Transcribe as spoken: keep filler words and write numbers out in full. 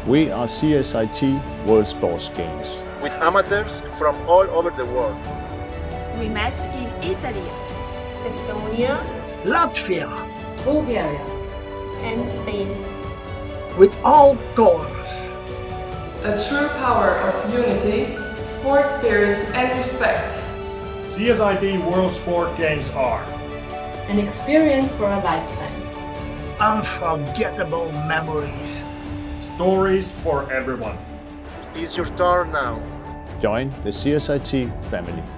We are C S I T World Sports Games. With amateurs from all over the world. We met in Italy, Estonia, Latvia, Bulgaria, and Spain. With all colors. A true power of unity, sports spirit and respect. C S I T World Sports Games are an experience for a lifetime. Unforgettable memories. Stories for everyone. It's your turn now. Join the C S I T family.